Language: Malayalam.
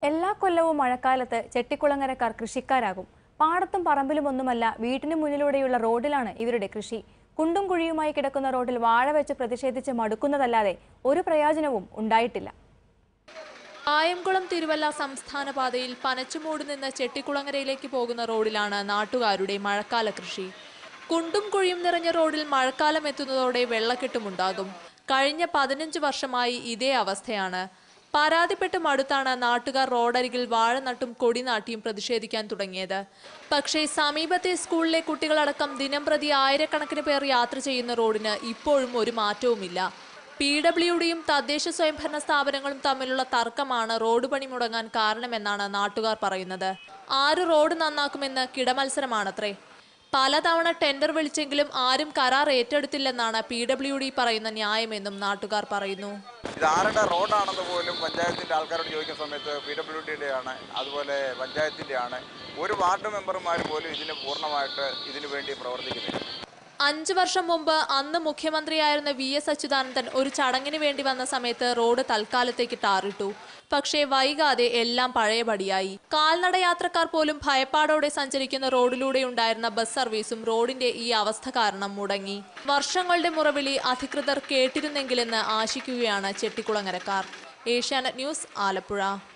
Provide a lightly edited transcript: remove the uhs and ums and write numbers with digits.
എല്ലാ കൊല്ലവും മഴക്കാലത്ത് ചെട്ടിക്കുളങ്ങരക്കാർ കൃഷിക്കാരാകും. പാടത്തും പറമ്പിലുമൊന്നുമല്ല, വീട്ടിന് മുന്നിലൂടെയുള്ള റോഡിലാണ് ഇവരുടെ കൃഷി. കുണ്ടും കുഴിയുമായി കിടക്കുന്ന റോഡിൽ വാഴ വെച്ച് പ്രതിഷേധിച്ച് മടുക്കുന്നതല്ലാതെ ഒരു പ്രയോജനവും ഉണ്ടായിട്ടില്ല. ആയംകുളം തിരുവല്ല സംസ്ഥാന പാതയിൽ പനച്ചുമൂട് നിന്ന് ചെട്ടിക്കുളങ്ങരയിലേക്ക് പോകുന്ന റോഡിലാണ് നാട്ടുകാരുടെ മഴക്കാല കൃഷി. കുണ്ടും കുഴിയും നിറഞ്ഞ റോഡിൽ മഴക്കാലം എത്തുന്നതോടെ വെള്ളക്കെട്ടുമുണ്ടാകും. കഴിഞ്ഞ 15 വർഷമായി ഇതേ അവസ്ഥയാണ്. പരാതിപ്പെട്ട് മടുത്താണ് നാട്ടുകാർ റോഡരികിൽ വാഴ നട്ടും കൊടി നാട്ടിയും പ്രതിഷേധിക്കാൻ തുടങ്ങിയത്. പക്ഷേ സമീപത്തെ സ്കൂളിലെ കുട്ടികളടക്കം ദിനംപ്രതി ആയിരക്കണക്കിന് പേർ യാത്ര ചെയ്യുന്ന റോഡിന് ഇപ്പോഴും ഒരു മാറ്റവുമില്ല. PWDയും തദ്ദേശ സ്വയംഭരണ സ്ഥാപനങ്ങളും തമ്മിലുള്ള തർക്കമാണ് റോഡ് പണി മുടങ്ങാൻ കാരണമെന്നാണ് നാട്ടുകാർ പറയുന്നത്. ആര് റോഡ് നന്നാക്കുമെന്ന് കിടമത്സരമാണത്രേ. പലതവണ ടെൻഡർ വിളിച്ചെങ്കിലും ആരും കരാർ ഏറ്റെടുത്തില്ലെന്നാണ് PWD പറയുന്ന ന്യായമെന്നും നാട്ടുകാർ പറയുന്നു. ഇതാരുടെ റോഡാണെന്ന് പോലും പഞ്ചായത്തിൻ്റെ ആൾക്കാരോട് ചോദിക്കുന്ന സമയത്ത് PWDയുടെ ആണ്, അതുപോലെ പഞ്ചായത്തിൻ്റെ ആണ്. ഒരു വാർഡ് മെമ്പർമാർ പോലും ഇതിന് പൂർണ്ണമായിട്ട് ഇതിനു വേണ്ടി പ്രവർത്തിക്കുന്നില്ല. 5 വർഷം മുമ്പ് അന്ന് മുഖ്യമന്ത്രിയായിരുന്ന VS അച്യുതാനന്ദൻ ഒരു ചടങ്ങിന് വേണ്ടി വന്ന സമയത്ത് റോഡ് തൽക്കാലത്തേക്ക് ടാറിട്ടു. പക്ഷേ വൈകാതെ എല്ലാം പഴയപടിയായി. കാൽനട യാത്രക്കാർ പോലും ഭയപ്പാടോടെ സഞ്ചരിക്കുന്ന റോഡിലൂടെ ഉണ്ടായിരുന്ന ബസ് സർവീസും റോഡിന്റെ ഈ അവസ്ഥ കാരണം മുടങ്ങി. വർഷങ്ങളുടെ മുറവിളി അധികൃതർ കേട്ടിരുന്നെങ്കിലെന്ന് ആശിക്കുകയാണ് ചെട്ടിക്കുളങ്ങരക്കാർ. ഏഷ്യാനെറ്റ് ന്യൂസ്, ആലപ്പുഴ.